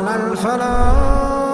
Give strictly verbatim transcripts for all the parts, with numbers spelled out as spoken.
على الفلاح.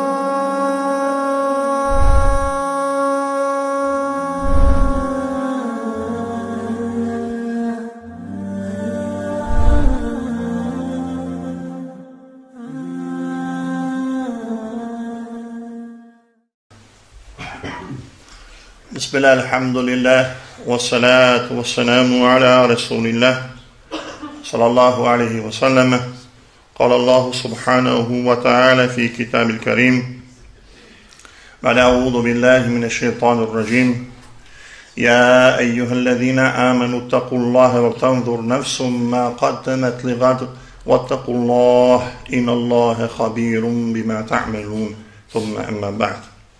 بسم الله الحمد لله والصلاة والسلام على رسول الله صلى الله عليه وسلم. قال الله سبحانه وتعالى في كتاب الكريم بعد أعوذ بالله من الشيطان الرجيم يا أيها الذين آمنوا اتقوا الله وتنظر نفس ما قدمت لغد واتقوا الله إن الله خبير بما تعملون ثم أما بعد.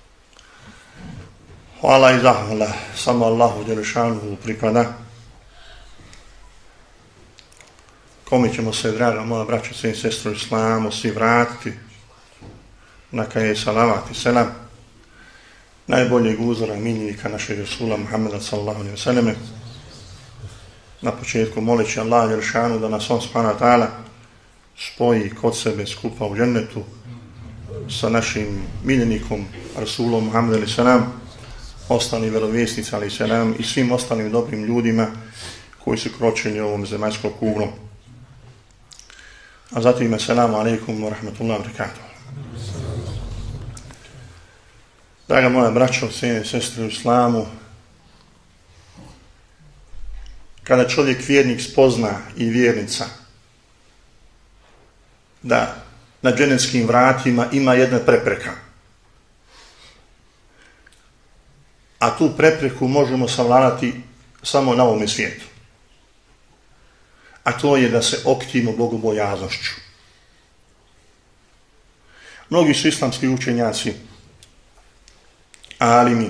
Hvala i zahvala samo Allahu dželešanuhu pripada, kome ćemo se, draga moja braćice i sestre u islamu, svi vratiti, neka je salavat i selam najboljeg uzora miljenika našeg Rasula Muhammeda sallallahu alejhi ve selleme. Na početku moleći Allah dželešanuhu da nas on subhanahu wa ta'ala spoji kod sebe skupa u džennetu sa našim miljenikom Rasulom Muhammedom alejhi selam, ostali vjerovjesnici alejhi selam i svim ostalim dobrim ljudima koji su kročili ovom zemaljskom kuglom. A zatim assalamu alaikum wa rahmatullahi wa barakatuh. Draga moja braćo, cijene sestre u islamu, kada čovjek vjernik spozna i vjernica da na dženeckim vratima ima jedna prepreka, a tu prepreku možemo savladati samo na ovome svijetu, a to je da se okitimo bogobojaznošću. Mnogi su islamski učenjaci, alimi,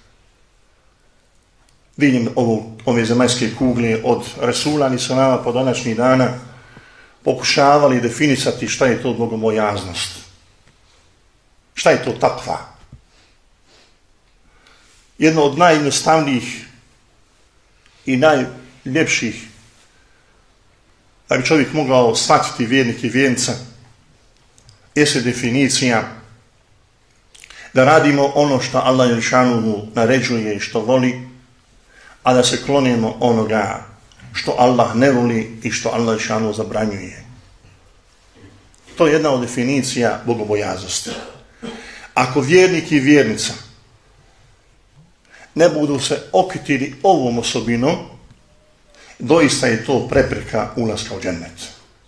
diljem ove zemaljske kugle od Resula alejhi selama po današnjih dana pokušavali definisati šta je to bogobojaznost, šta je to takva. Jedno od najjednostavnijih i najljepših da bi čovjek mogao shvatiti vjernik i vjernica jeste definicija da radimo ono što Allah dželešanuhu naređuje i što voli, a da se klonimo onoga što Allah ne voli i što Allah dželešanuhu zabranjuje. To je jedna od definicija bogobojaznosti. Ako vjernik i vjernica ne budu se okitili ovom osobinom, doista je to prepreka ulaska u džennet.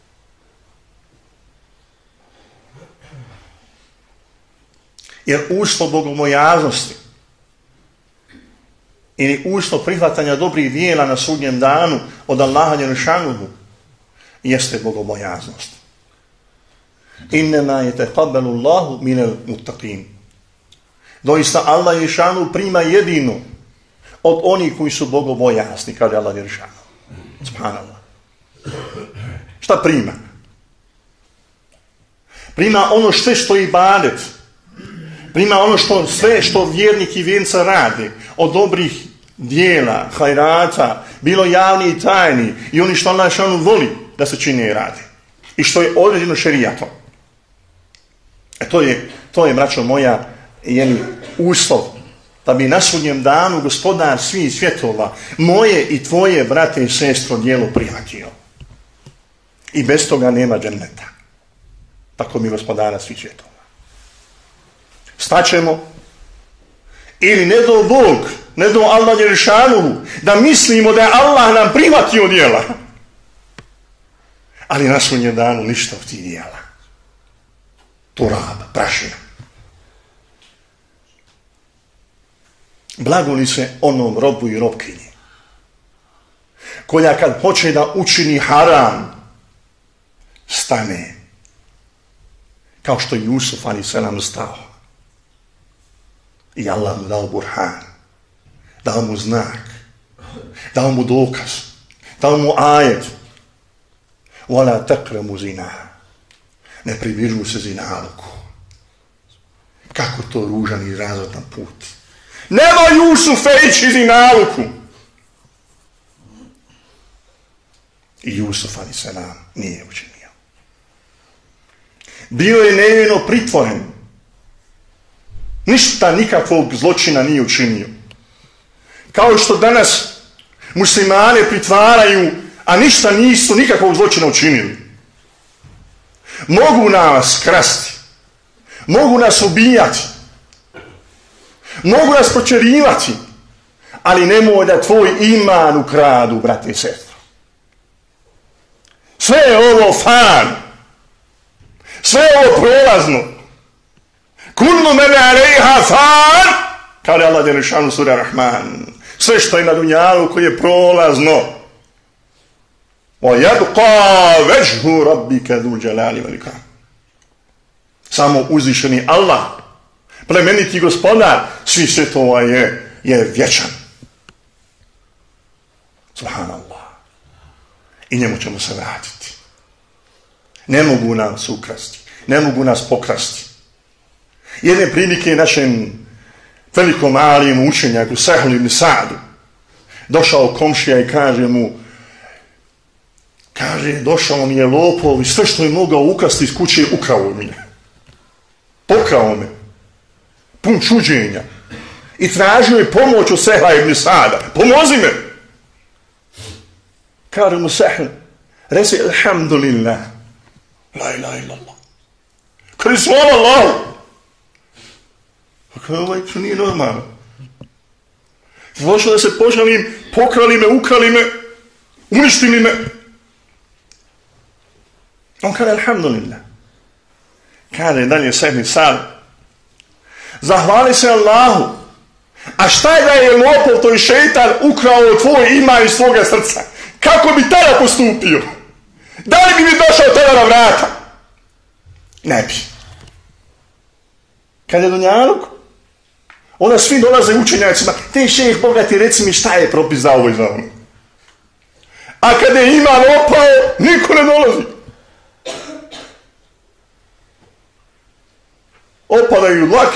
Jer uslov bogobojaznosti ili uslov prihvatanja dobrih djela na sudnjem danu od Allaha dželešanuhu jeste bogobojaznost. Innema yataqabbalu Allahu minal muttaqin. Doista Allah dželešanuhu prima jedino od onih koji su bogobojazni, kaže Allah dželešanuhu. Subhanallah. Šta prima? Prima ono sve što je ibadet. Prima ono što sve što vjernik i vjernica radi od dobrih dijela, hajrata, bilo javni i tajni, i oni što Allah dželešanuhu voli da se čini i radi. I što je određeno šerijatom. E to je, to je, braćo moja, jeli, uslov da bi na sudnjem danu gospodar svih svjetova moje i tvoje, brate i sestro, djelo prihvatio. I bez toga nema dženneta. Tako mi gospodara svih svjetova. Staćemo ili ne do Bog, ne do Allah dželešanuhu, da mislimo da je Allah nam prihvatio djela. Ali na sudnjem danu ništa od tih djela. Turab, prašina. Blagoli se onom robu i robkinji koja kad hoće da učini haram stane kao što je Jusuf alejhi selam stao i Allah mu dao burhan, dao mu znak, dao mu dokaz, dao mu ajet wala taqrabu zina, ne približuju se zinaluku. Kako to ružan i razvodan put. Nemoj Jusufe ići zinaluku. I Jusuf alejhi selam nije učinio. Bio je nevino pritvoren. Ništa, nikakvog zločina nije učinio. Kao što danas muslimane pritvaraju, a ništa nisu nikakvog zločina učinili. Mogu nas krasti. Mogu nas ubijati. Mogu nas počerivati. Ali nemoj da tvoj iman ukradu, brate i sestre. Sve je ovo fan. Sve je ovo prolazno. Kullu men alejha fan, kaže Allah dželešanu sura Rahman. Sve što je na dunjalu koji je prolazno. Wa yabqa wajhu rabbika dhul jalali wal ikram. Samo uzvišeni Allah, plemeniti gospodar svih svjetova je, je vječan. Subhanallah. I njemu ćemo se vratiti. Ne mogu nas ukrasti. Ne mogu nas pokrasti. Jedne prilike našem velikom alimu učenjaku Sehlu ibn Sa'du došao komšija i kaže mu, kaže, došao mi je lopov i sve što je mogao ukrasti iz kuće ukrao mi je. Pokrao me. Pun čuđenja. I tražio je pomoć od Sehla ibn Sa'da. Pomozi me. Kaže mu Sehl, reci alhamdulillah. La ilaha illallah. Kaže, slava Allahu. Kaže, ovaj što nije normalno. Došao da se požalim, pokrali me, ukrali me, uništili me. On kaže, alhamdulillah. Kaže dalje Sehli Sad, zahvali se Allahu. A šta je da je lopov, to je šeitan, ukrao tvoj iman iz svoga srca? Kako bi tada postupio? Da li bi mi došao tada na vrata? Ne bi. Kad je dunjaluk, onda svi dolaze učenjacima, te šejh bogati, reci mi šta je propis za ovo i za ono. A kada je iman opao, niko ne dolazi. Opadaju dlake,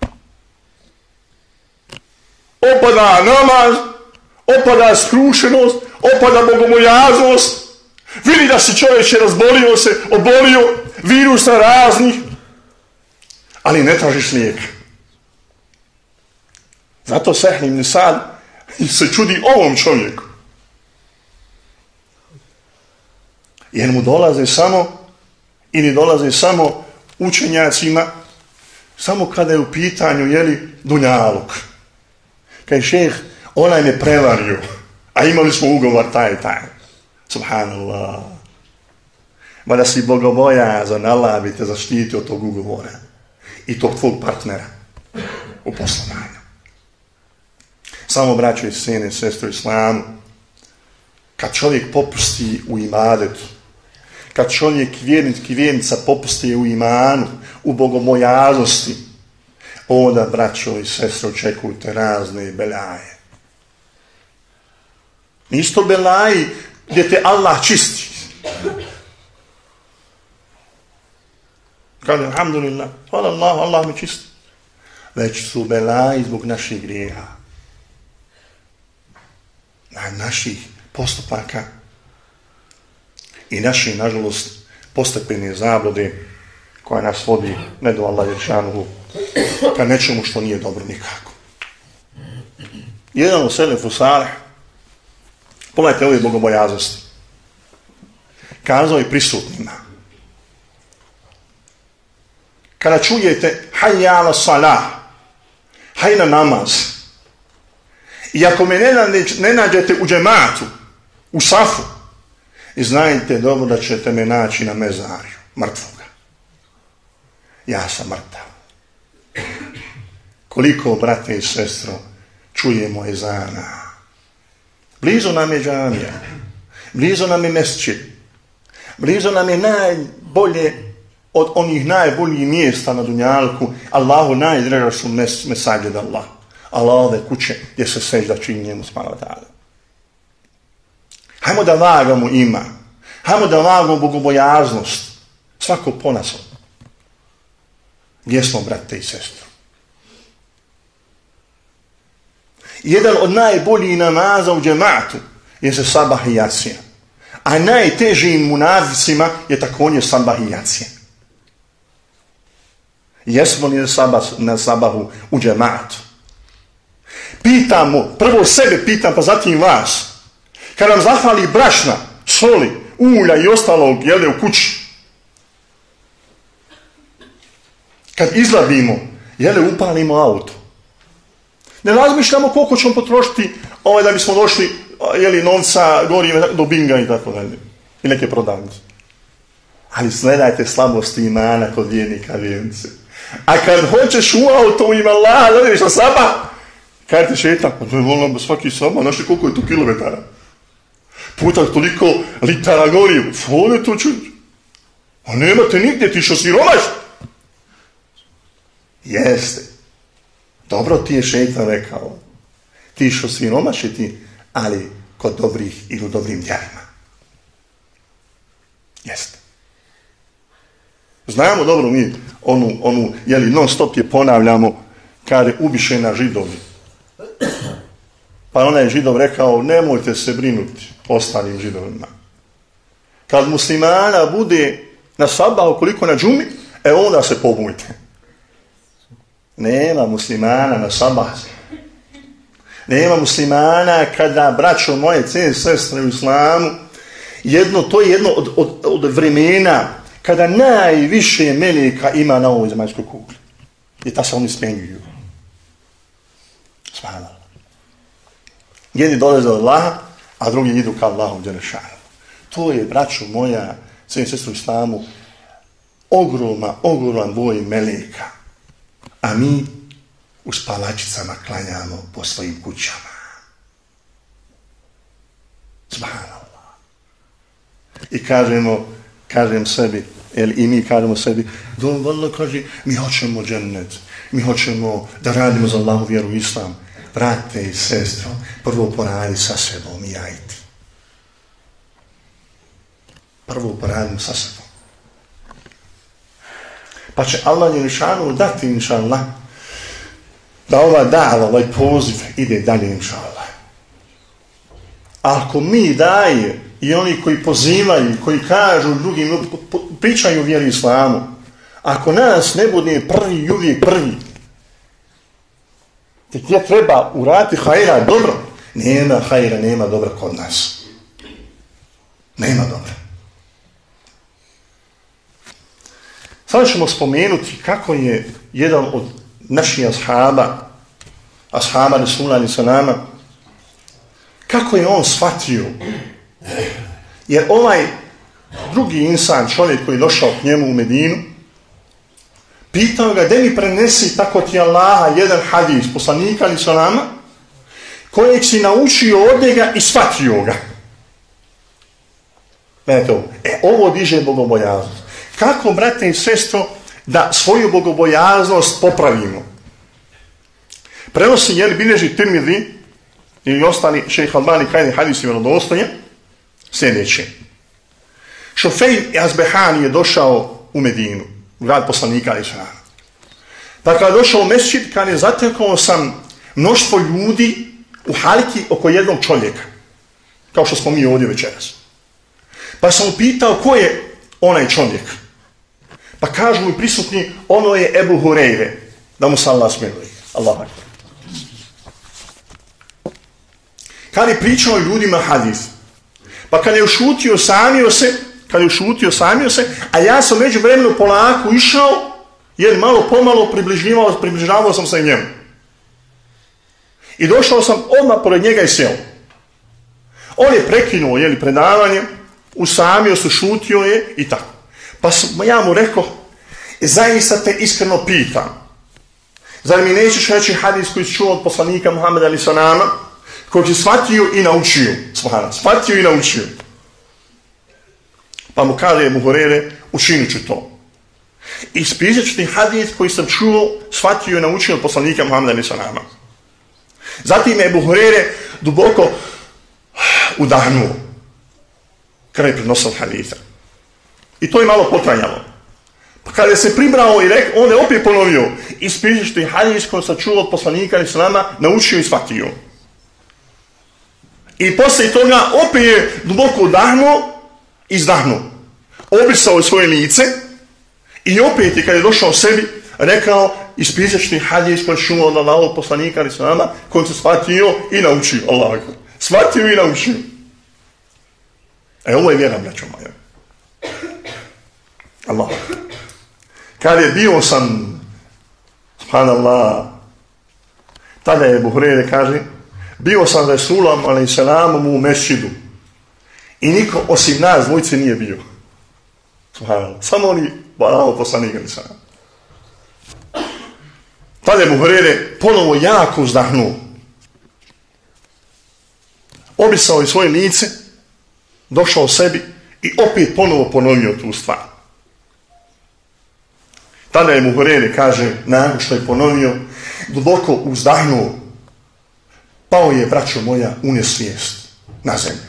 opada namaz, opada skrušenost, opada bogobojaznost, vidi da si čovječe razbolio se, obolio, virusa raznih, ali ne tražiš lijek. Zato Sehl ibn Sa'd se čudi ovom čovjeku. Jer mu dolaze samo, ili dolaze samo učenjacima, samo kada je u pitanju, jeli, dunjaluk. Kaj šejh, onaj me prevario, a imali smo ugovor taj i taj. Subhanallah. Ma da si bogobojazan, Allah bi te zaštitio od tog ugovora i tog tvog partnera u poslovanju. Samo, braćo i sine, sestro islamu, kad čovjek popusti u ibadetu, kad čovjek vjernik i vjernica popusti u imanu, u bogobojaznosti, onda, braćo i sestro, očekujte razne belaje. Nisu to belaji gdje te Allah čisti. Kaže, alhamdulillah, hvala Allah, Allah mi čisti. Već su belaji zbog naših grijeha. Na naših postupaka i naše, nažalost, postepene zablode koja nas vodi, ne do Allah Jeršanuhu, ka nečemu što nije dobro nikako. Jedan od selefu salih, pogledajte ove bogobojaznosti, kazao je prisutnima, kada čujete hayya ala salah, haj na namaz, i ako me ne, ne nađete u džematu, u safu, i znajte dobro da ćete me naći na mezarju, mrtvoga. Ja sam mrtav. Koliko, brate i sestro, čujemo ezana. Blizu nam je džamija, blizu nam je mesdžid, blizu nam je najbolje od onih najboljih mjesta na dunjalku, Allahu najdraža su mes, mesajid Allah. Allahove kuće gdje se sežda čini njemu subhanahu wa ta'ala. Hajmo da vagamo iman, hajmo da vagamo bogobojaznost, svako ponasom. Gdje smo, brate i sestro? Jedan od najboljih namaza u džematu je se sabah i jacija. A najtežijim munaficima je također sabah i jacija. Jesmo li na, sabah, na sabahu u džematu? Pitamo, prvo sebe pitam, pa zatim vas. Kad nam zahvali brašna, soli, ulja i ostalog jelde u kući, kad izladimo, jele upalimo auto, ne razmišljamo koliko ćemo potrošiti ovaj, da bismo došli jeli, novca, goriva do binga i tako dalje. I neke prodavnice. Ali gledajte slabosti imana kod vjernika vjernice. A kad hoćeš u auto u ime Allaha, gledaš na sabah, kada ti šetan, pa to je volno svaki sabah, znaš li koliko je tu kilometara? Puta toliko litara goriva. Fole to čući. A nemate nigdje, ti što siromaš. Jeste. Dobro ti je šetan rekao. Ti što siromašiti, ali kod dobrih ili u dobrim djelima. Jeste. Znamo dobro mi onu, onu jeli, non stop je ponavljamo kada je ubišena Židovi. Pa onaj Židov rekao, nemojte se brinuti ostalim Židovima. Kad muslimana bude na sabahu koliko na džumi, e onda se pobunite. Nema muslimana na sabahu. Nema muslimana kada, braćo moje, cijene sestre u islamu, jedno, to je jedno od, od, od vremena kada najviše meleka ima na ovoj zemaljskoj kugli. I ta se oni smenjuju. Subhanallah. Jedni dolaze od Allaha, a drugi idu ka Allahu dželešanu. To je, braćo moja, cijene sestre u islamu, ogromna, ogroman broj meleka. A mi u spavačicama klanjamo po svojim kućama. Subhanallah. I kažemo, kažem sebi, jel, i mi kažemo sebi, dovoljno kaže, mi hoćemo džennet, mi hoćemo da radimo za Allahu vjeru u islam. Brate i sestro, prvo poradi sa sebom i ajti. Prvo poradimo sa sebom. Pa će Allah dželešanu dati, inša Allah, da ova dava, ovaj poziv ide dalje, inša Allah. Ako mi daje i oni koji pozivaju, koji kažu drugim, pričaju vjeri islamu, ako nas ne bude prvi i uvijek prvi, gdje treba uraditi hajra, dobro, nema hajra, nema dobra kod nas. Nema dobra. Sada ćemo spomenuti kako je jedan od naših ashaba, ashaba Resulullah alejhi ve sellem, kako je on shvatio. Jer ovaj drugi insan, čovjek koji je došao k njemu u Medinu, pitao ga, da mi prenesi tako ti Allaha jedan hadis, poslanika alejhi ve sellem, kojeg si naučio od njega i shvatio ga. Gledajte ovo. E, ovo diže bogobojaznost. Kako, brate i sestro, da svoju bogobojaznost popravimo? Prenosi, jer bilježi Tirmidhi i ostali šejh Albani kajni hadisi vjerodostoje, sljedeće. Šofej Azbehani je došao u Medinu, u grad poslanika alejhi ve sellem. Pa kada je došao u mesdžid, kada je zatekao sam mnoštvo ljudi u halki oko jednog čovjeka, kao što smo mi ovdje večeras. Pa sam upitao ko je onaj čovjek. Pa kažu mi prisutni, ono je Ebu Hureyre, da mu se Allah smiluje. Allah akbar. Kad je pričao ljudima hadis, pa kad je ušutio, samio se, kad je ušutio, samio se, a ja sam među vremenu polako išao, jer malo pomalo približavao, približavao sam se njemu. I došao sam odmah pored njega i sjeo. On je prekinuo, jeli, predavanje, usamio se, šutio je i tako. Pa sam, ja mu rekao, zaista te iskreno pitam, zar mi nećeš reći hadis koji si čuo od poslanika Muhammeda alejhi ve sellem, koji si shvatio i naučio, shvatio i naučio. Pa mu kaže Ebu Hureyre, učinit ću to. I ispričat ću ti hadis koji sam čuo, shvatio i naučio od poslanika Muhammeda alejhi ve sellem. Zatim je Ebu Hureyre duboko udahnuo kraj prenosov hadisa. I to je malo potrajalo. Pa kada je se pribrao i rekao, on je opet ponovio, ispričat ću ti hadis koji sam čuo od poslanika alejhi ve sellem, naučio i shvatio. I poslije toga opet je duboko udahnuo, izdahnuo. Obrisao je svoje lice i opet je, kad je došao sebi, rekao ispisati hadis koji čuo od Allahovog poslanika ali sama, koji se shvatio i naučio. Allah. Shvatio i naučio. E ovo je vjera, braćo moja. Allah. Kad je bio sam, subhanallah, tada je Ebu Hureyre kaže, bio sam Resulom alejhi selamom u mesčidu i niko osim nas dvojice nije bio. Subhanallah. Samo oni Allahov poslanik alejhi selam. Tada je Ebu Hureyre ponovo jako uzdahnuo. Obrisao je svoje lice, došao sebi i opet ponovo ponovio tu stvar. Tada je Ebu Hureyre, kaže, nakon što je ponovio, duboko uzdahnuo, pao je, braćo moja, u nesvijest na zemlju.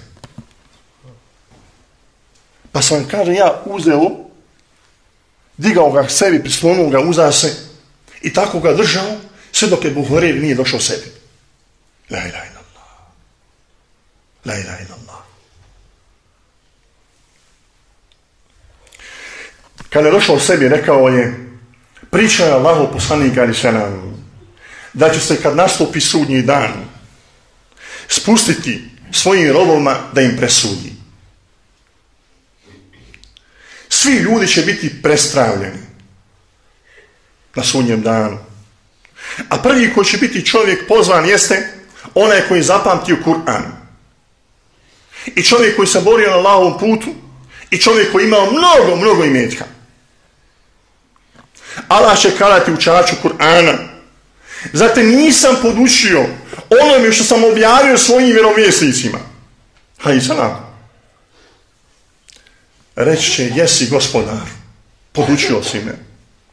Pa sam, kaže, ja uzeo, digao ga sebi, prislonuo ga, uza se i tako ga držao, sve dok je Ebu Hureyre nije došao sebi. La ilaha illallah. La ilaha illallah. Kada je došao sebi, rekao je, priča je Allahov poslanik alejhi selam da će se kad nastupi sudnji dan spustiti svojim robovima da im presudi. Svi ljudi će biti prestravljeni na sudnjem danu. A prvi koji će biti čovjek pozvan jeste onaj koji je zapamtio Kur'an. I čovjek koji se borio na Allahovom putu i čovjek koji je imao mnogo, mnogo imetka. Allah će kalati učaču Kur'ana. Zato nisam podučio onome što sam objavio svojim vjerovjesnicima. Hajde salam. Reći će, jesi gospodar, podučio si me.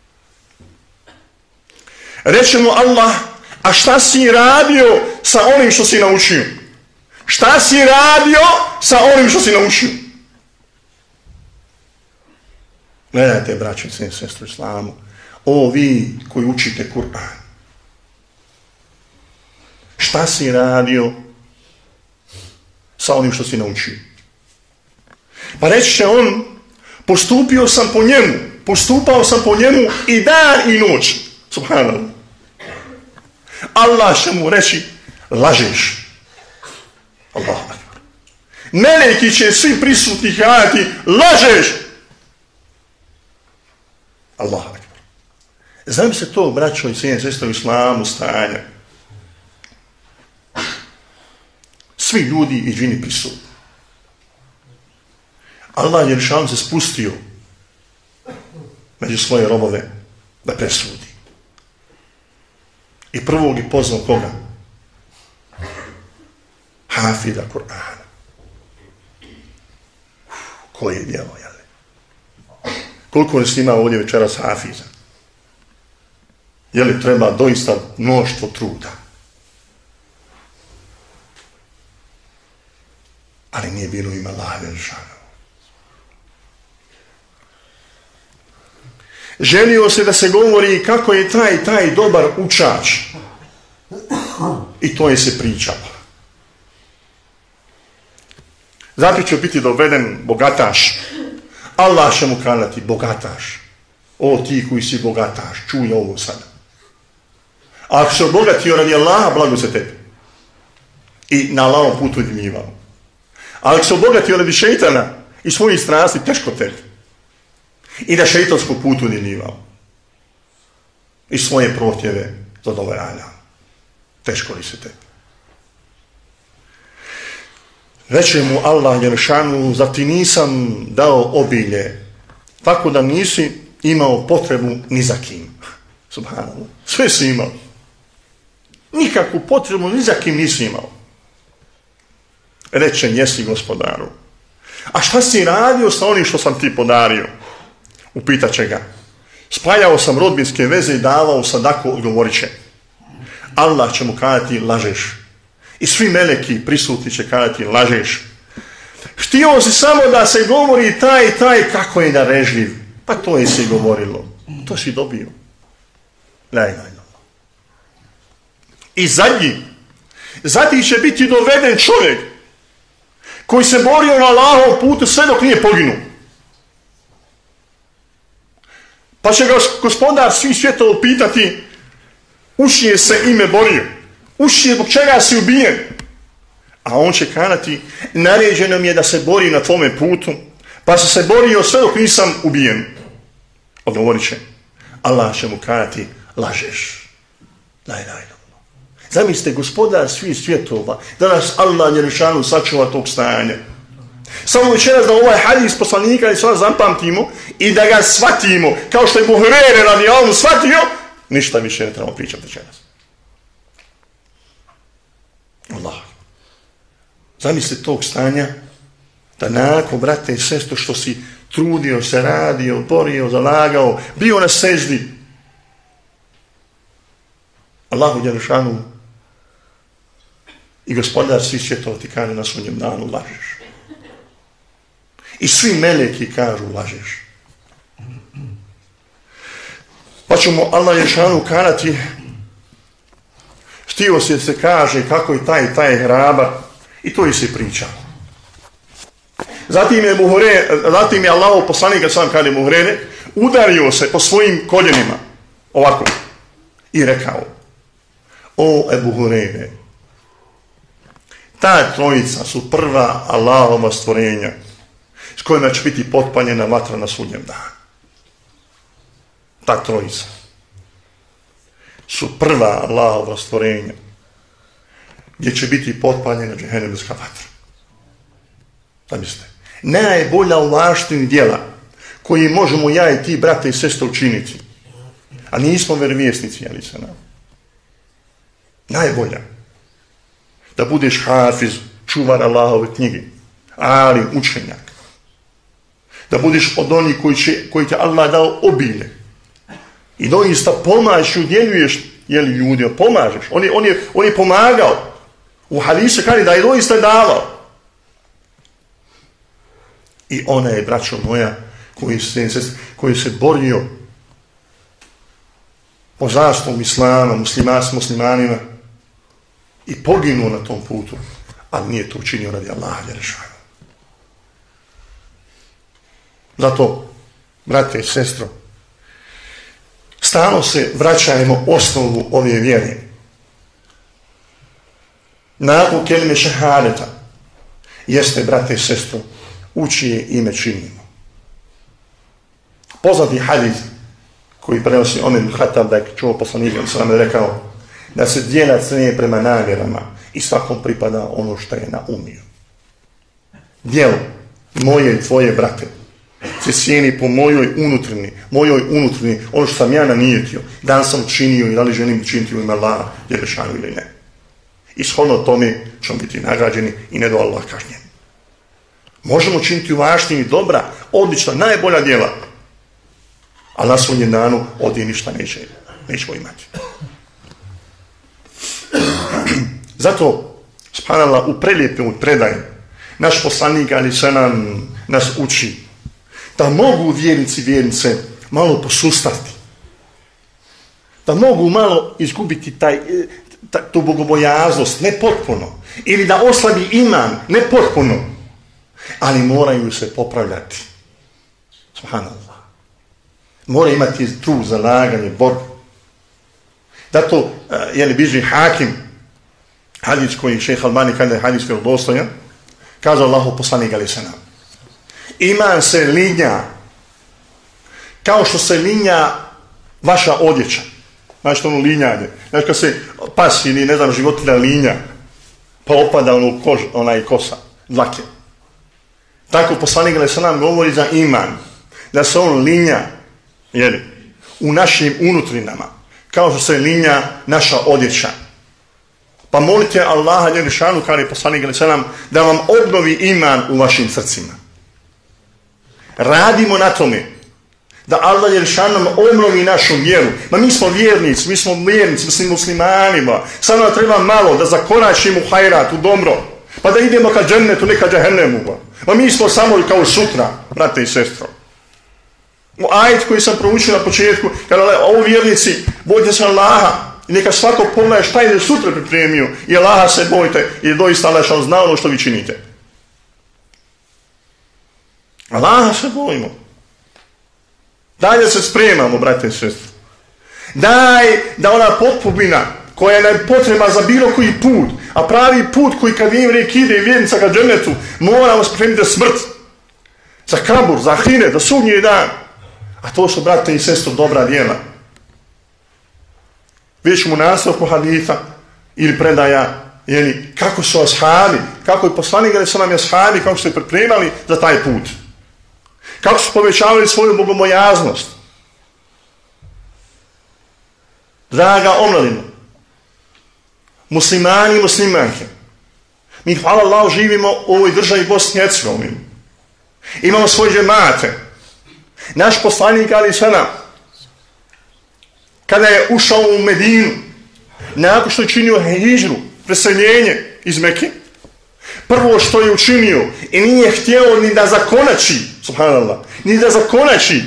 Reći mu Allah, a šta si radio sa onim što si naučio? Šta si radio sa onim što si naučio? Gledajte, braće i sestre u islamu, o vi koji učite Kur'an, šta si radio sa onim što si naučio? Pa reći će on, postupio sam po njemu, postupao sam po njemu i dan i noć. Subhanallah. Allah će mu reći, lažeš. Allah. Meleki će svi prisutni kazati, lažeš. Allah. Znam se to, braćo i cijenje sestre u islamu, stanja. Svi ljudi i džini prisutni. Allah je šan se spustio među svoje robove da presudi. I prvog je pozvao koga? Hafida Kur'ana. Koje je djelo, jel? Koliko nas ima ovdje večeras hafiza? Je li treba doista mnoštvo truda? Ali nije bilo ima Allaha dželle. Želio se da se govori kako je taj taj dobar učač. I to je se pričalo. Zato će biti doveden bogataš. Allah će mu kazati bogataš. O ti koji si bogataš, čuj ovo sada. A ako se obogatio radi Allaha, blago se tebi. I na Allahovom putu udjeljivao. A ako se obogatio radi šeitana i svojih strasti, teško tebi. I da šeitanskog putu udjeljivao. I svoje prohtjeve zadovoljavao. Teško li se tebi. Reče mu Allah Jelšanu, zar ti nisam dao obilje, tako da nisi imao potrebu ni za kim. Subhanallah. Sve si imao. Nikakvu potrebu ni za kim nisi imao. Reče, jesi gospodaru. A šta si radio sa onim što sam ti podario? Upitat će ga. Spajao sam rodbinske veze i davao sadaku, odgovorit će. Allah će mu kazati, lažeš. I svi meleki prisutni će kazati, lažeš. Htio si samo da se govori taj i taj kako je darežljiv. Pa to je se govorilo. To si dobio. Laj, laj, laj. I zadnji. Zatim će biti doveden čovjek koji se borio na Allahovom putu sve dok nije poginuo. Pa Pa će ga gospodar svih svjetova pitati, uši je se ime borio, uši je zbog čega si ubijen. A on će kanati, naređeno mi je da se bori na tvome putu, pa se se borio sve dok nisam ubijen. Odgovorit će, Allah će mu kanati, lažeš. Laj, laj, laj. Zamislite, gospodar svih svjetova, da nas Allah Đelešanu sačuva tog stanja. Samo večeras da ovaj hadis poslanika i sva zapamtimo i da ga shvatimo, kao što je Ebu Hurajra radijallahu anhu shvatio, ništa više ne trebamo pričati večeras. Allah. Zamislite tog stanja, da nakon, brate i sestro, što si trudio se, radio, borio, zalagao, bio na seždi, Allahu Đelešanu i gospodar svih svjetova ti kaže na sudnjem danu, lažeš. I svi meleki kažu, lažeš. Pa će mu Allah Đelešanu kanati, htio se se kaže kako je taj taj hrabar, i to i se priča. Zatim je Buhure, zatim je Allahov poslanik, kad sam kaže Buhure, udario se po svojim koljenima, ovako, i rekao, o Ebu Hurajre, ta trojica su prva Allahova stvorenja s kojima će biti potpaljena vatra na sudnjem danu. Ta trojica su prva Allahova stvorenja gdje će biti potpaljena džehennemska vatra. Zamislite, najbolja u vaštini djela koji možemo ja i ti, brate i sestre, učiniti, a nismo vjerovjesnici, ali se nam. Najbolja. Da budeš hafiz, čuvar Allahove knjige, ali učenjak. Da budeš od onih koji, će, koji te Allah dao obilje. I doista pomažeš, udjeljuješ, jeli ljudi, pomažeš. On je, on je, on je pomagao. U hadisu kaže da je doista davao. I ona je, braćo moja, koji se, koji se borio po zastavom islama, muslima, s muslimanima, i poginuo na tom putu, ali nije to učinio radi Allaha Đelešanu. Zato, brate i sestro, stalno se vraćajmo osnovu ove vjere. Nakon kelime šehadeta jeste, brate i sestro, učije ime činimo. Poznati hadis koji prenosi Omer ibn Khattab, da je čuo poslanika, sam nam rekao da se djelac nije prema namjerama i svakom pripada ono što je naumio. Djelo moje i tvoje, brate, se sjeni po mojoj unutrini, mojoj unutrini, ono što sam ja nanijetio, dan sam činio i da li želim činiti u ime Allaha Đelešanu ili ne. I shodno tome ćemo biti nagrađeni i ne do Allah kažnjeni. Možemo činiti u vaštini dobra, odlična, najbolja djela, a na sudnjem danu ovdje ništa neće, nećemo imati. Zato, subhanallah, u prelijepom predaju naš poslanik ali se nam nas uči da mogu vjernici vjernice malo posustati, da mogu malo izgubiti taj, taj, tu bogobojaznost, ne potpuno, ili da oslabi iman, ne potpuno, ali moraju se popravljati. Subhanallah. Mora imati trud, zalaganje, borbu. Zato, uh, jeli biži Hakim, hadis koji šejh Albani kada je hadis vjerodostojan, kaže Allahu poslanik alejhi selam, iman se linja kao što se linja vaša odjeća. Znači ono linjanje. Znači kad se pas ili ne znam životinja linja, pa opada ono kož, onaj kosa, dlake. Tako poslanik alejhi selam govori za iman, da se on linja, jeli, u našim unutrinama, kao što se linja naša odjeća. Pa molite Allaha Đelešanu, kao je poslanik alejhi selam, da vam obnovi iman u vašim srcima. Radimo na tome da Allah Đelešanu nam obnovi našu vjeru. Ma mi smo vjernici, mi smo vjernici, mi smo muslimanima. Samo nam treba malo da zakoračimo u hajrat, u dobro, pa da idemo ka džennetu, ne ka džehennemu. Ma mi smo samo kao sutra, brate i sestro. U ajet koji sam proučio na početku, kada ovo vjernici, bojte se Allaha i neka svako pogleda šta je sutra pripremio i Allaha se bojte i doista Allah što zna ono što vi činite. Allaha se bojimo. Daj da se spremamo, brate i sestre. Daj da ona potpubina koja je potreba za bilo koji put, a pravi put koji kad vjerovnik ide i vjernica ka džennetu, moramo spremiti za smrt, za kabur, za ahiret, za sudnji dan. A to su, brate i sestre, dobra djela. Već mu nastavku haditha ili predaja, jeli, kako su ashabi, kako je poslanik ali su nam ashabi, kako su se pripremali za taj put. Kako su povećavali svoju bogobojaznost. Draga omladina, muslimani i muslimanke, mi, hvala Allah, živimo u ovoj državi Bosni i Hercegovini. Imamo svoje džemate. Naš poslanik ali sada, kada je ušao u Medinu, nakon što je činio hidžru, preseljenje iz Mekke, prvo što je učinio i nije htio ni da zakonači, subhanallah, ni da zakonači,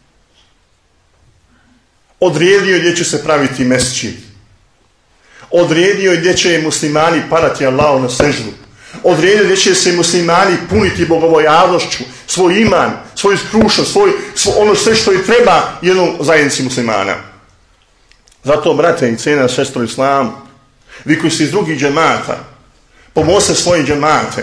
odredio gdje će se praviti mesdžid. Odredio gdje će muslimani padati Allahu na seždu. Odredio gdje će se muslimani puniti bogobojaznošću, svoj iman, svoju skrušnost, svoj, svoj, ono sve što i treba jednom zajednici muslimana. Zato, brate i cijena sestro Islamu, vi koji ste iz drugih džemata, pomozite svoje džemate.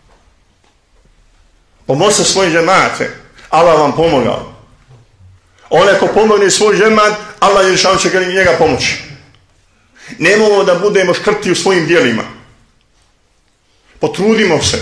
Pomozite svoje džemate. Allah vam pomogao. Onaj ko pomogne svoj džemat, Allah je šan će njega pomoći. Nemojmo da budemo škrti u svojim djelima. Potrudimo se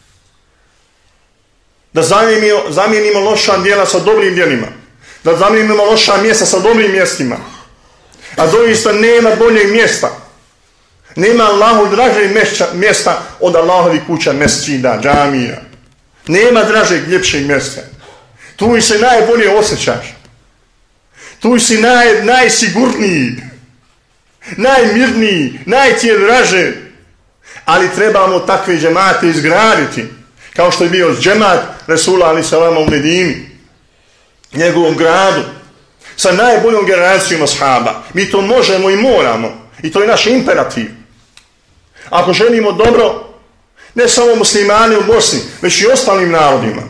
da zamijenimo, zamijenimo loša djela sa dobrim djelima. Da zamijenimo loša mjesta sa dobrim mjestima. A doista nema boljeg mjesta. Nema Allahu dražeg mjesta od Allahovi kuća, mesdžida, džamija. Nema dražeg, ljepšeg mjesta. Tu se najbolje osjećaš. Tu si naj, najsigurniji, najmirniji, najti je draže. Ali trebamo takve džemate izgraditi. Kao što je bio džemat Resula alejhi selama u Medini, njegovom gradu, sa najboljom generacijom ashaba. Mi to možemo i moramo. I to je naš imperativ. Ako želimo dobro, ne samo muslimani u Bosni, već i ostalim narodima,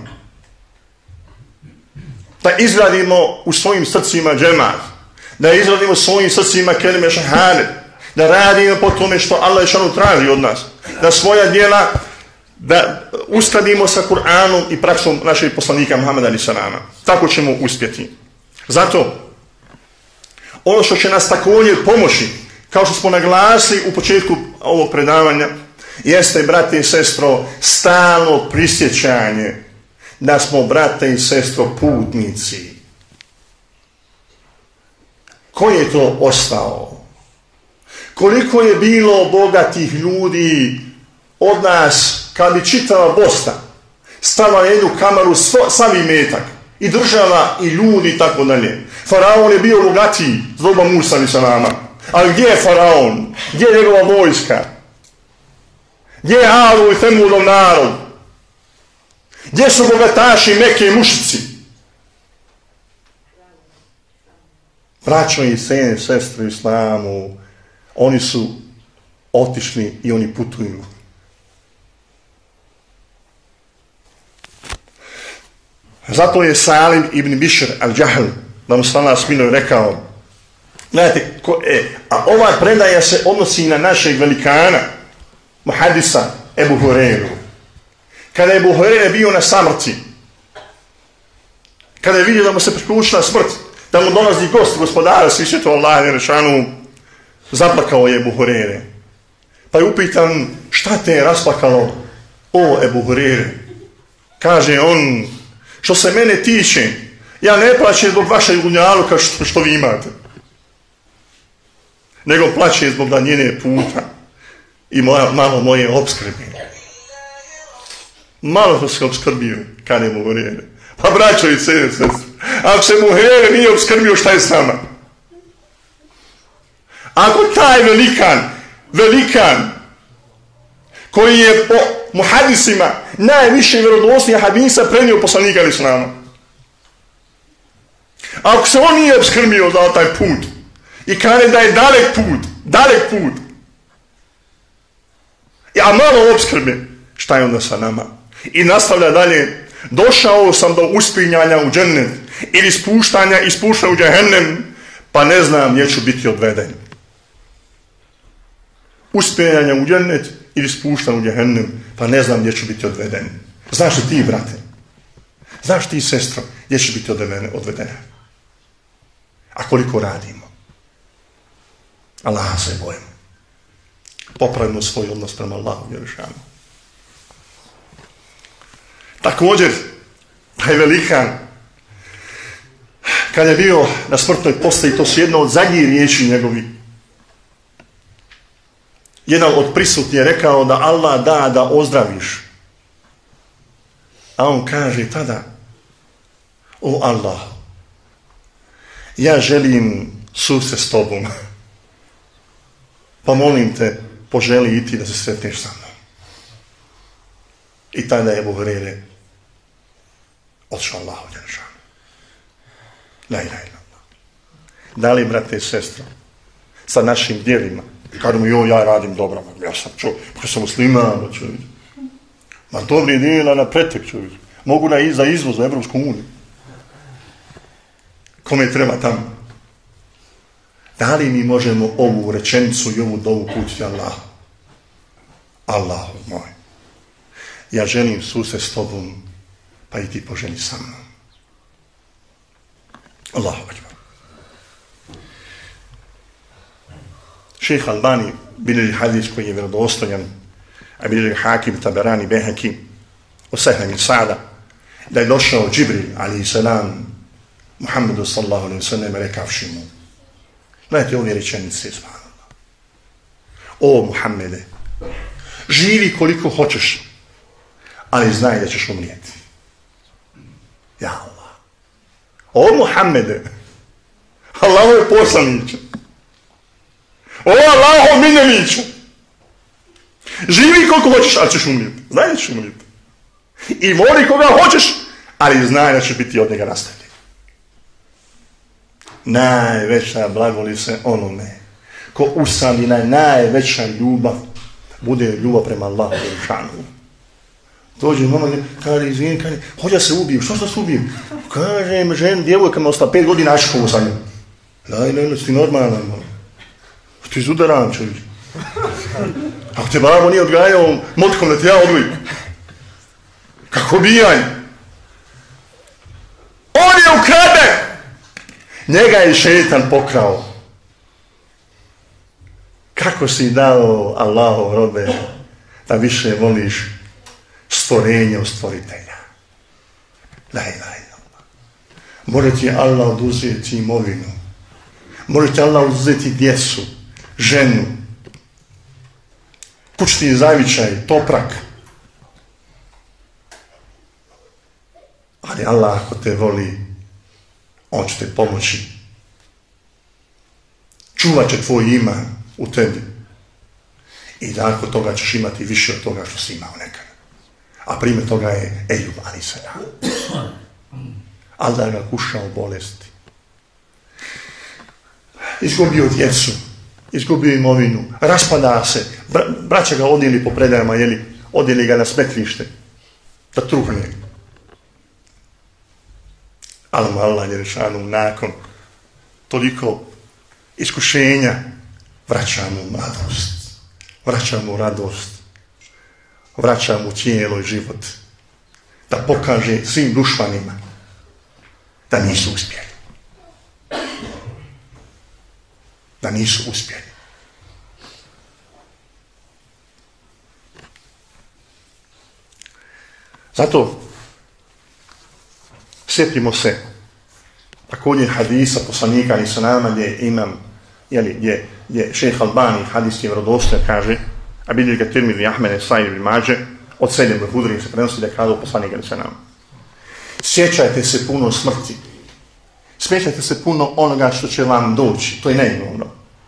da izgradimo u svojim srcima džemat, da izgradimo u svojim srcima kelime šahadet, da radimo po tome što Allah dželešanu traži od nas, da svoja djela da uskladimo sa Kur'anom i praksom našeg poslanika Muhameda alejhi selama. Tako ćemo uspjeti. Zato, ono što će nas također pomoći, kao što smo naglasili u početku ovog predavanja, jeste, brate i sestro, stalno prisjećanje da smo, brate i sestro, putnici. Ko je to ostao? Koliko je bilo bogatih ljudi od nas, kad bi čitava Bosna stala jednu kamaru, sav imetak, i država, i ljudi, i tako dalje. Faraon je bio bogatiji, s doba Musa alejhi selama. Ali gdje je Faraon? Gdje je njegova vojska? Gdje je Adu i Temudov narod? Gdje su bogataši Mekke i mušici? Braćo i sene, sestre u Islamu, oni su otišli i oni putuju. Zato je Salim ibn Bišr al-Džahl, da mu stala smilo, rekao, gledajte, ko, e, a ova predaja se odnosi na našeg velikana, muhadisa Ebu Hureyru. Kada je Ebu Hureyre bio na samrti, kada je vidio da mu se priključila smrt, da mu dolazi gost, gospodara, svi svjetova Allaha dželešanu, zaplakao je Ebu Hureyre. Pa je upitan, šta te je rasplakalo, o Ebu Hureyre? Kaže on, što se mene tiče, ja ne plaćem zbog vašeg dunjaluka što, što vi imate, nego plaće zbog daljine puta i moja, malo moje obskrbe. Malo što se obskrbio, kad je Ebu Hureyre. Pa braćo i sene, sestre, ako se Ebu Hureyre nije obskrbio, šta je s nama? Ako taj velikan, velikan, koji je po muhadisima najviše vjerodostojnih hadisa prenio poslanika alejhi selama, ako se on nije obskrbio za taj put i kaže da je dalek put, dalek put, a malo obskrbe, šta je onda sa nama? I nastavlja dalje, došao sam do uspinjanja u džennet ili spuštanja i spušta u džehennem, pa ne znam gdje ću biti odveden. Uspijanja u džennet ili spušta u džehennem, pa ne znam gdje ću biti odveden. Znaš li ti, brate? Znaš ti, sestro, gdje će biti odvedena? A koliko radimo? Allaha se bojimo. Popravimo svoj odnos prema Allahu dželešanu. Također, taj velikan, kad je bio na smrtnoj postaji, to su jedno od zadnjih riječi njegovi. Jedan od prisutnih je rekao da Allah da da ozdraviš. A on kaže tada: o Allah, ja želim susret s tobom, pa molim te, poželi i ti da se sretneš sa mnom. I tada je Ebu Hurajre otišao Allahu dželešanu. La ilaha illallah. Da li, brate i sestro, sa našim djelima, kažemo, joj, ja radim dobro, ja sam čovjek, ja sam musliman, čovjek. Ma dobri djela na pretek, čovjek. Mogu na za izvoz u Evropsku uniju. Kome treba tamo? Da li mi možemo ovu rečenicu i ovu dovu putiti Allahu? Allahu moj, ja želim susret s tobom, pa i ti poželi sa mnom. Allahu akbar. Šejh Albani bilježi hadis koji je vjerodostojan, a bilježi Hakim, Taberani, Behaki, od Sehla bin Sa'da, da je došao Džibril, alaihi salam, Muhammedu sallallahu alaihi sallam, rekavši mu, gledajte ove rečenice, subhanallah. O Muhammede, živi koliko hoćeš, ali znaj da ćeš umrijeti. Ja Allah. O Muhammede, Allahove poslaniče, o Allahov miljeniče, živi koliko hoćeš, ali ćeš umrijeti. Znaj da ćeš umrijeti. I voli koga hoćeš, ali znaj da ćeš biti od njega nastavljen. Najveća blagoli se onome ko usami na najveća ljubav bude ljubav prema Allahu dželešanu. Dođe mama, kaže, izvini, kaže, hođa se ubijem, što što se ubijem? Kaže, žen, djevojka me ostala pet godina aškovu sa njom. Daj, ne, ne, ti normalan, malo. Ti zudaram, čovječ. Ako te babo nije odgajao motkom da te ja odgojim. Kako bijaj? On je ukraden! Njega je šetan pokrao. Kako si dao Allahov robe da više voliš stvorenje od stvoritelja? La ilaha illallah. Može ti Allah oduzeti imovinu. Može ti Allah oduzeti djecu, ženu, kućni zavičaj, toprak. Ali Allah ako te voli, on će te pomoći. Čuvat će tvoj iman u tebi. I nakon toga ćeš imati više od toga što si imao nekada. A primjer toga je Ejub alejhi selam. Allah ga kušao bolesti. Izgubio djecu, izgubio imovinu, raspada se. Bra, braća ga odjeli po predajama, jeli, odjeli ga na smetlište, da truhne. Ali mu Allah dželešanu nakon toliko iskušenja vraća mu mladost, vraća mu radost, vraća mu tijelo i život, da pokaže svim dušmanima da nisu uspjeli. Da nisu uspjeli. Zato sjetimo se također hadisa poslanika alejhi selam gdje imam, jeli, gdje, gdje šejh Albani hadis je vjerodostojan, kaže, a bilježi ga Tirmizi, Ahmed, Sa'id ibn Mađe, od Sejda ibn Hudri se prenosi da je kazao poslanik alejhi selam: sjećajte se puno smrti, sjećajte se puno onoga što će vam doći, to je neimovno.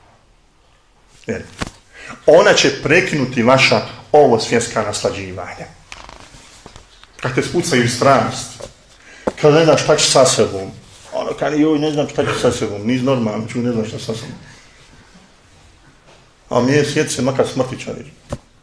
Ona će prekinuti vaša ovo svjetska naslađivanja. Kad te spucaju strast, kad ne znaš šta će sa sebom, ono kad joj ne znam šta će sa sebom, niz normalno, ču ne znam šta sa sebom. A mi je sjeti se makar smrtičari.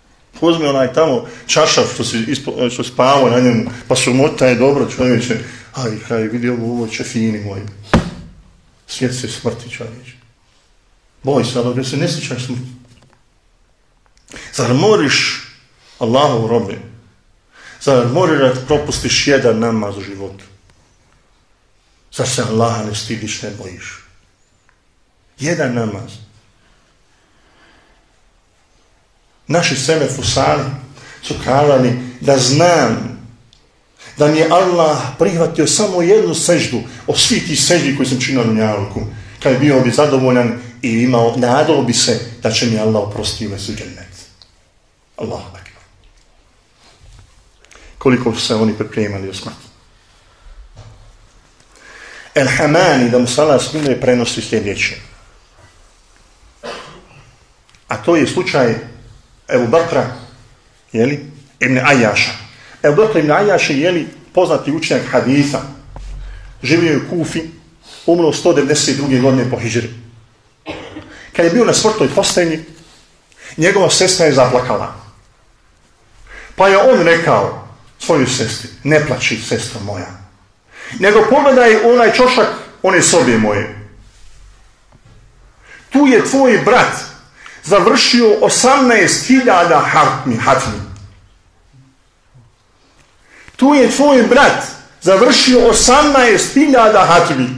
Uzmi onaj tamo čašav što si, ispo, što si spavao na njemu, pa su mota je dobro čovječe, Aj, kaj, vidi ovo, ovo će fini moj. Svijet se smrti, čovječ. Boj se, ali se ne sjećaš smrti. Zar moriš Allahov robe? Zar moriš da propustiš jedan namaz u životu? Zar se Allaha ne stidiš, ne bojiš? Jedan namaz. Naši selefu sali su kazali da znam da mi je Allah prihvatio samo jednu seždu od svih tih seždi koji sam činio na dunjaluku. Kad je bio bi zadovoljan i imao, nadao bi se da će mi Allah oprostiti uvesti u džennet. Allahu akbar. Koliko su se oni pripremali o smrti. El Hamani, da mu salat smiluje, prenosi sljedeće. A to je slučaj Ebu Bakra, jeli, ibn Ajaša. Ebu Bakra ibn Ajaša je, jeli, poznati učenjak haditha. Živio je u Kufi, umro sto devedeset druge godine po hidžri. Kad je bio na smrtnoj postelji, njegova sestra je zaplakala. Pa je on rekao svojoj sestri, ne plači, sestra moja, nego pogledaj onaj čošak one sobe moje. Tu je tvoj brat završio osamnaest hiljada hatmi, hatmi. Tu je tvoj brat završio osamnaest hiljada hatmi.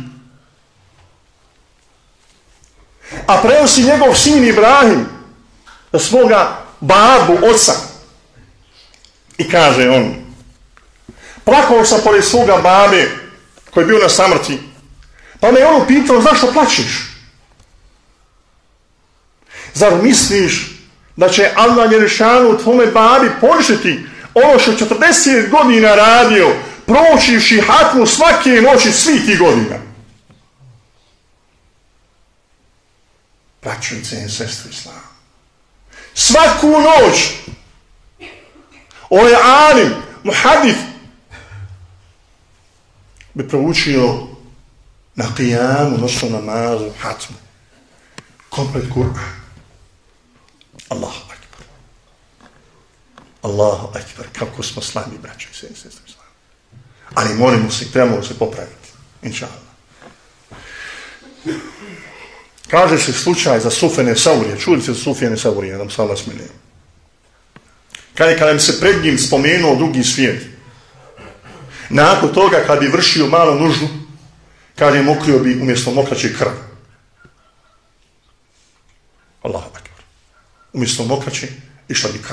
A prenosi njegov sin Ibrahim za svoga babu, oca. I kaže on, plakao sam pored svoga babe koji je bio na samrti. Pa me je on pitao, zašto plačiš? Zar misliš da će Allah Đelešanu tvome babi poništiti ono što četrdeset godina radio, pročivši hatmu svake noći svih tih godina? Braćnice i sestre Islama, svaku noć ovaj alim, muhadif, bi proučio na qijamu, noćnom namazu, hatmu, komplet Kur'an. Allahu akbar. Allahu akbar. Kako smo slabi, braći i sestre. Ali molimo se, trebamo se popraviti. Inša Allah. Kaže se slučaj za Sufjana Saurija. Čuli se za Sufjana Saurija, da mu se Allah smiluje. Kada, kada bi se pred njim spomenuo drugi svijet, nakon toga kad bi vršio malo nuždu, kaže mokrio bi umjesto mokraće krv. Allahu akbar. Umjesto mokraće išla bi krv.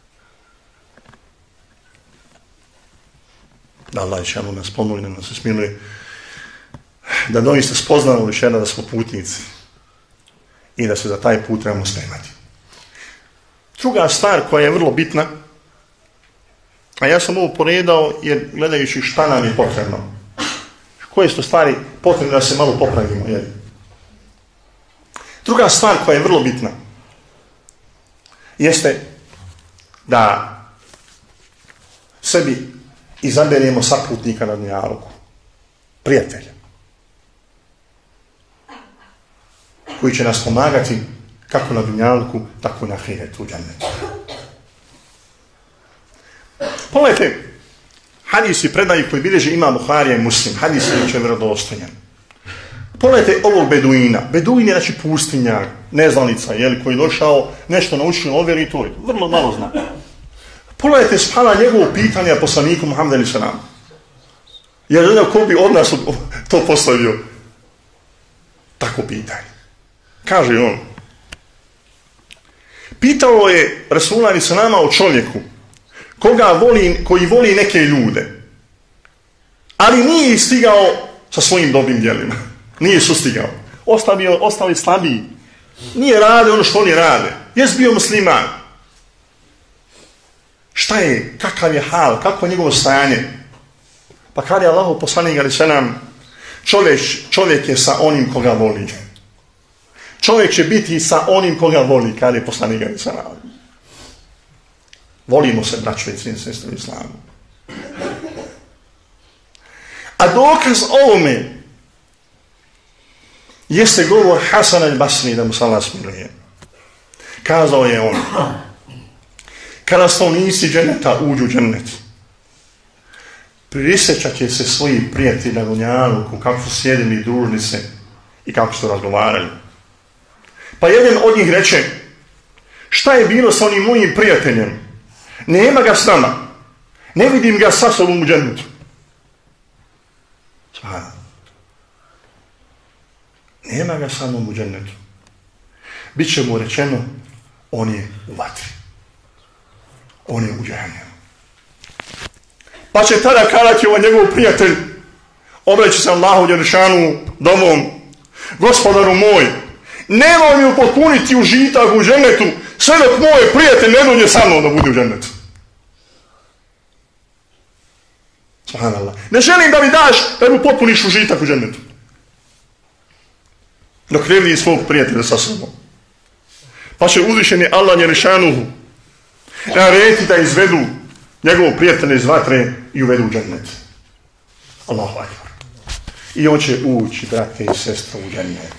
Da Allah će nam nas pomoli, da nas se smiluje, da doista spoznamo večera da smo putnici i da se za taj put trebamo spremati. Druga stvar koja je vrlo bitna, a ja sam ovo poredao jer gledajući šta nam je potrebno, koje su to stvari potrebne da se malo popravimo. Jer. Druga stvar koja je vrlo bitna jeste da sebi izaberemo saputnika na dunjaluku, prijatelja, koji će nas pomagati kako na dunjaluku, tako i na ahiretu, u džennetu. Pogledajte, hadisi predaju koji bilježi ima Buharija i Muslim, hadis je vjerodostojan. Pogledajte ovog beduina. Beduin je znači pustinjak, neznanica, jeli, koji je došao, nešto naučio ovjer i to je vrlo malo zna. Pogledajte spala njegovo pitanje poslaniku Muhammedu alejhi selam. Ja ne znam ko bi od nas to postavio. Tako pitanje. Kaže on. Pitao je Rasulullah alejhi selam o čovjeku koga voli, koji voli neke ljude, ali nije stigao sa svojim dobrim djelima. Nije sustigao. Ostali, ostali slabiji. Nije rade ono što oni rade. Jes bio musliman. Šta je, kakav je hal, kako je njegovo stanje? Pa kada je Allahov poslanik alejhi selam, čovjek, čovjek je sa onim koga voli. Čovjek će biti sa onim koga voli, kada je poslanik alejhi selam. Volimo se, braćo i sestre u islamu. A dokaz ovome jeste govor Hasan al-Basri, da mu se Allah smiluje. Kazao je on, kada stanovnici dženeta uđu u džennet, prisjećat će se svojih prijatelja na dunjaluku, kako su sjedili i družili se i kako su razgovarali. Pa jedan od njih reče, šta je bilo sa onim mojim prijateljem? Nema ga s nama. Ne vidim ga sa sobom u džennetu. Nema ga sa mnom u džennetu. Biće mu rečeno, on je u vatri. On je u džehennemu. Pa će tada kadati ovaj njegov prijatelj, obreći se Allahu dželešanu domom, gospodaru moj, nemoj mi upotpuniti užitak u džennetu, sve dok moj prijatelj ne dođe sa mnom da bude u džennetu. Subhanallah. Ne želim da mi daš da mi potpuniš užitak u džennetu. Dok ne vidi svog prijatelja sa sobom. Pa će uzvišeni Allah dželešanuhu narediti da izvedu njegovog prijatelja iz vatre i uvedu u džennet. Allahu akbar. I on će ući, brate i sestre, u džennet.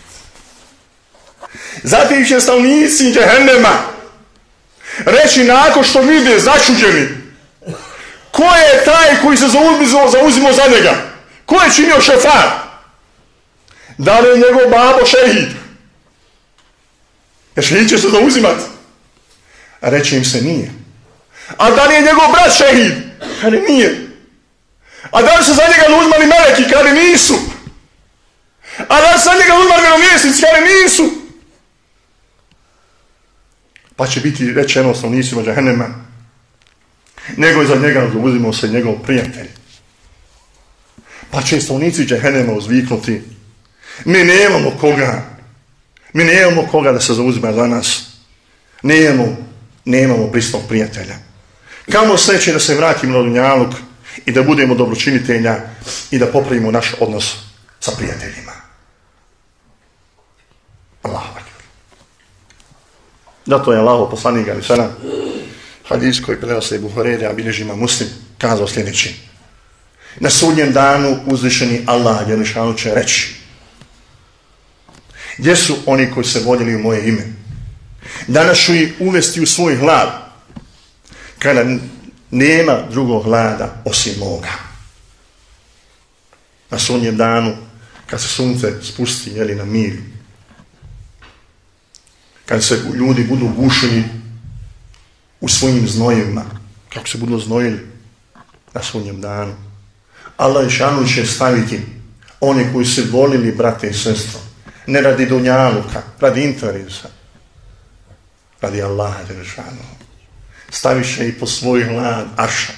Zatim će stanovnici džehennema reći nakon što vide začuđeni, ko je taj koji se zauzimao, zauzimao za njega? Ko je činio šefat? Da li je njegov babo šehid? Jer šehid će se zauzimati. A reći im se nije. A da li je njegov brat šehid? Kada nije. A da li su za njega uzmali meleki? Kada nisu. A da li su za njega uzmali vjerovjesnici? Kada nisu. Pa će biti rečeno stanovnicima džehennema, nego je za njega zauzimao se njegov prijatelj. Pa će stanovnici džehennema uzviknuti, mi nemamo koga, mi nemamo koga da se zauzima za nas, nemamo, nemamo blisnog prijatelja. Kamo sreće da se vratimo na dunjaluk i da budemo dobročinitelja i da popravimo naš odnos sa prijateljima. Allahu akbar. Zato je Allahov poslanik alejhi selam hadis koji prenosi Buharija, a bilježi Imam Muslim, kazao sljedeći: na sudnjem danu uzvišeni Allah dželešanu će reći, gdje su oni koji se vodili u moje ime? Danas ću ih uvesti u svoj hlad, kada nema drugog hlada osim moga. Na sudnjem danu, kad se sunce spusti jeli, na mir, kad se ljudi budu gušeni u svojim znojima, kako se budu znojili na sudnjem danu, Allah dželešanu će staviti one koji se volili, brate i sestro, ne radi dunjaluka, radi interesa, radi Allaha dželešanu. Stavit će i po svoj hlad arša,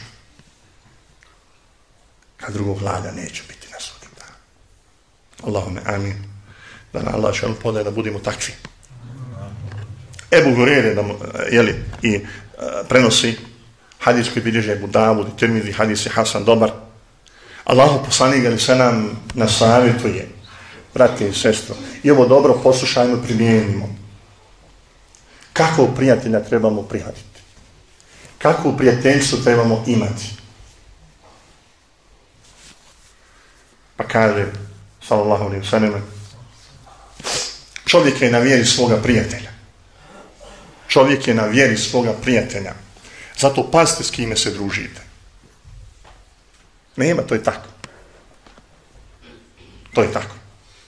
kad drugog hlada neće biti na sudnjem danu. Allahume amin. Da nam Allah dželešanu podaje da budemo takvi. Ebu Hurere da jeli, i uh, prenosi hadis koji bilježi Ebu Davud i Tirmizi, hadis je hasan dobar. Allahu poslanik alejhi selam nas savjetuje, brate i sestro, i ovo dobro poslušajmo i primijenimo. Kako prijatelja trebamo prihvatiti? Kako prijateljstvo trebamo imati? Pa kaže sallallahu alejhi ve sellem, čovjek je na vjeri svoga prijatelja. Čovjek je na vjeri svoga prijatelja. Zato pazite s kime se družite. Nema, to je tako. To je tako.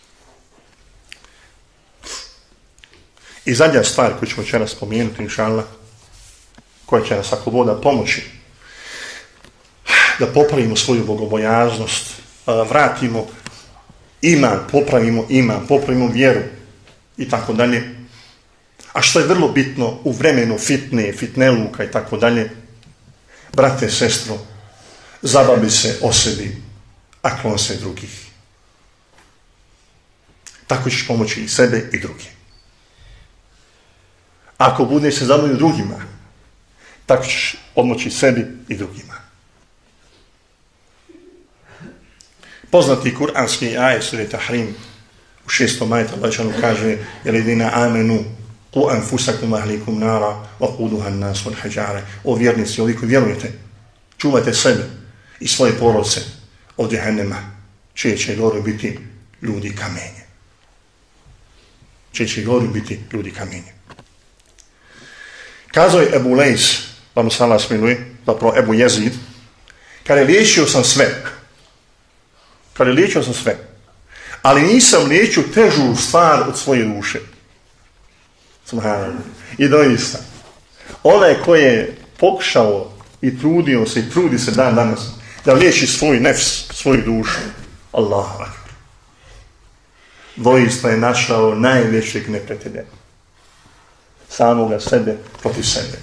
I zadnja stvar koju ćemo večeras spomenuti, inšallah, koja će nas ako voda pomoći da popravimo svoju bogobojaznost, vratimo iman, popravimo iman, popravimo vjeru i tako dalje. A što je vrlo bitno u vremenu fitne, fitneluka i tako dalje, brate, sestro, zabavi se o sebi, a klon se drugih. Tako ćeš pomoći i sebe i drugi. Ako bude se zabaviti drugima, tako ćeš pomoći sebi i drugima. Poznati kuranski ajet sure Tahrim u šestom ajetu Allah dželle kaže: "Jeledina amenu qu anfusakum ahlikum nara wa quduha an-nas wal hijara." O vjernici, ovi koji vjerujete, čuvajte sebe i svoje porodice od džehennema, čije će gore biti ljudi kamenje. Čije će gore biti ljudi kamenje. Kazao je Ebu Lejs, pa mu se Allah smiluje, zapravo Ebu Jezid, Kaže, liječio sam sve. Kaže, liječio sam sve. Ali nisam liječio težu stvar od svoje duše. I doista, onaj koji je pokušao i trudio se i trudi se dan danas da liječi svoj nefs, svoju dušu, Allahu akbar, doista je našao najvećeg neprijatelja, samoga sebe protiv sebe.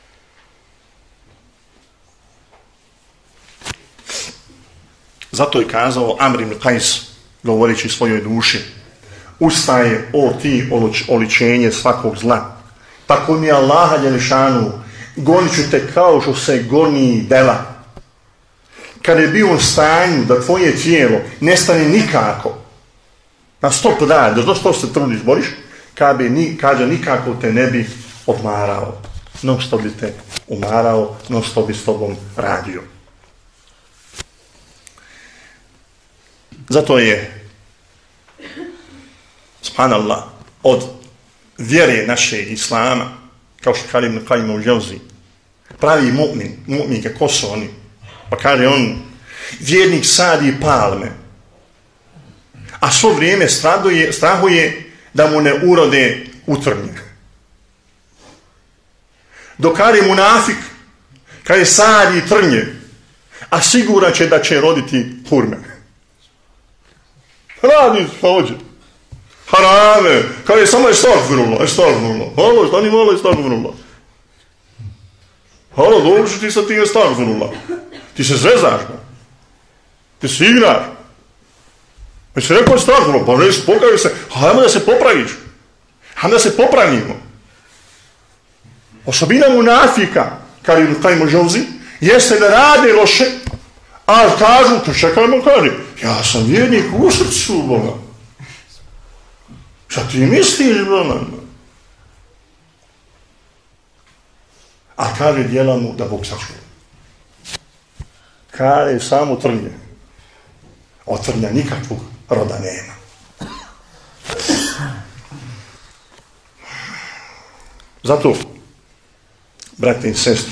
Zato je kazao Amr ibn Qais, govoreći svojoj duši, ustaje, o ti oličenje svakog zla, tako mi je Allaha dželešanu, gonit ću te kao što se goni dela. Kada je bio u stanju da tvoje tijelo nestane nikako, na stop da, da što se trudiš, boriš, kada ni, kaže, nikako te ne bi odmarao, no što bi te umarao, no što bi s tobom radio. Zato je, subhanallah, od vjere naše islama, kao što kaže Ibn Qajim al-Jawzi, pravi mu'min, mu'min kako su oni, pa kaže on, vjernik sadi palme, a svo vrijeme strahuje, strahuje da mu ne urode utrnje. Dok kaže munafik, kaže sadi trnje, a siguran će da će roditi hurme. Radi hođe. Harame, kaže samo je stagfirullah, je stagfirullah. Halo, šta ni malo je stagfirullah. Halo, dobro što ti sad ti je stagfirullah. Ti se zrezaš, ba. Ti se igraš. Već se rekao je stagfirullah, pa reći, pokaži se, hajmo da se popraviš. Hajmo da se popravimo. Osobina munafika, kaže Ibn Qajim al-Jawzi, jeste da rade loše, a kažu, to čekajmo, kaže, ja sam vjernik u srcu, Boga. Šta ti misliš, Boga? A kaže djela mu da Bog sačuva. Kaže samo trnje. Od trnja nikakvog roda nema. Zato, brate i sestro,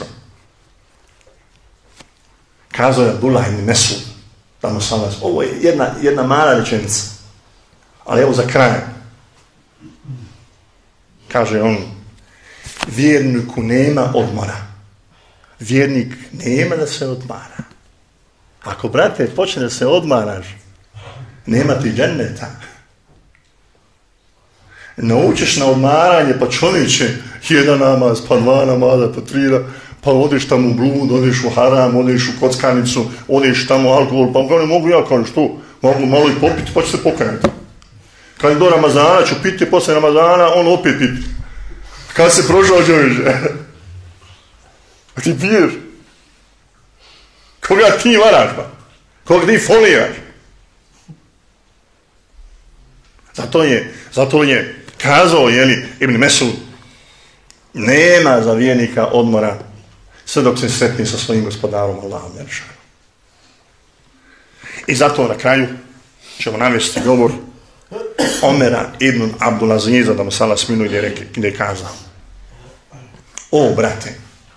kazao je Abdullah ibn Mesud, tamo sam vas, ovo je jedna, jedna mala rečenica, ali evo za kraj. Kaže on, vjerniku nema odmora. Vjernik nema da se odmara. Ako, brate, počne da se odmaraš, nema ti dženneta. Naučiš na odmaranje, pa čovječe, jedan namaz, pa dva namaza, pa tri, pa odeš tamo u blud, odeš u haram, odeš u kockanicu, odeš tamo u alkohol, pa ne mogu ja, kao što, mogu malo i popiti, pa ću se pokajati. Kad je do Ramazana, ću piti, posle Ramazana, on opet piti. Kad se prošao čovječe, a ti piješ. Koga ti varaš, pa? Koga ti foliraš? Zato je, zato je kazao, jeli, Ibn Mesud, nema za vjernika odmora sve dok se sretni sa svojim gospodarom Allahom dželešanu. I zato na kraju ćemo navesti govor Omera ibn Abdulaziza, da mu se Allah smiluje, gdje je, gdje je kazao: o, brate,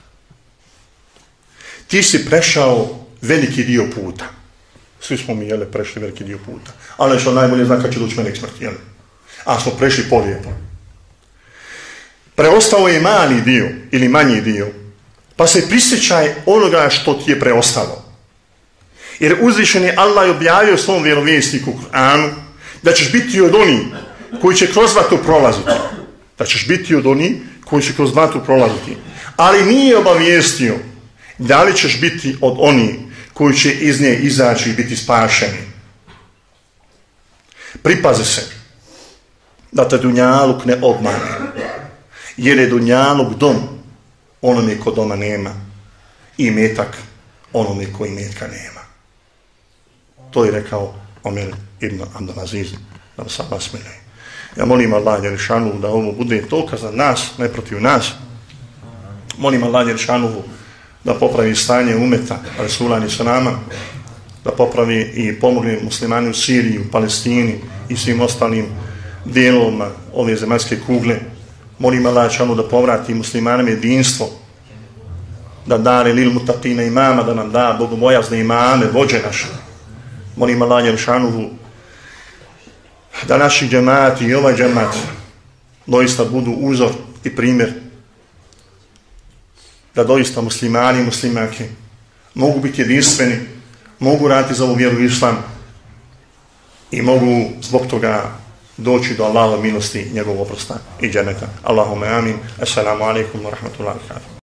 ti si prešao veliki dio puta. Svi smo mi, jele, prešli veliki dio puta. Ali što najbolje zna kad će doći melek smrti, jele. A smo prešli polijepo. Preostao je mali dio, ili manji dio, pa se prisjećaj onoga što ti je preostalo. Jer uzvišeni Allah je objavio svom vjerovjesniku Kur'anu da ćeš biti od onih koji će kroz vatru prolaziti. Da ćeš biti od onih koji će kroz vatru prolaziti. Ali nije obavijestio da li ćeš biti od onih koji će iz nje izaći i biti spašeni. Pripazi se da te dunjaluk ne obmane, jer je dunjaluk dom onome ko doma nema i metak onome ko i metka nema. To je rekao Omer ibn Abdulaziz, da vas Allah smiluje. Ja molim Allah dželešanu da ovo bude dokaz za nas, ne protiv nas. Molim Allah dželešanu da popravi stanje umeta Rasulani sa nama, da popravi i pomogne muslimani u Siriji, u Palestini i svim ostalim dijelovima ove zemaljske kugle. Molim Allah dželešanu da povrati muslimanima jedinstvo, da dali lil mutaqina imama, da nam da bogobojazne imame, vođe naše. Molim Allah Jelšanuhu da naši džemati i ovaj džemat doista budu uzor i primjer, da doista muslimani i muslimanke mogu biti jedinstveni, mogu raditi za ovu vjeru islam i mogu zbog toga doći do Allahove milosti, njegovog oprosta i dženeta. Allahumma amin. Assalamu alaikum wa rahmatullahi wa barakatuh.